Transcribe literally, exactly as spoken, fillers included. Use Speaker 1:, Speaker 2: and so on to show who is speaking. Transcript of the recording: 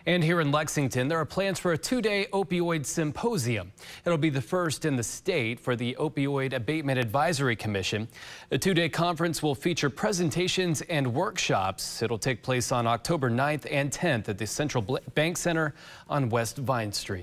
Speaker 1: And here in Lexington, there are plans for a two-day opioid symposium. It'll be the first in the state for the Opioid Abatement Advisory Commission. The two-day conference will feature presentations and workshops. It'll take place on October ninth and tenth at the Central Bank Center on West Vine Street.